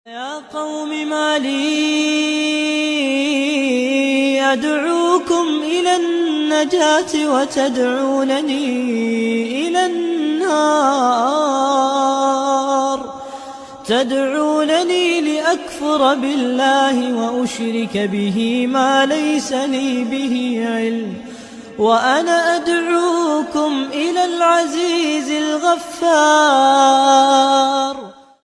يا قوم ما لي أدعوكم إلى النجاة وتدعونني إلى النار، تدعونني لأكفر بالله وأشرك به ما ليس لي به علم، وأنا أدعوكم إلى العزيز الغفار.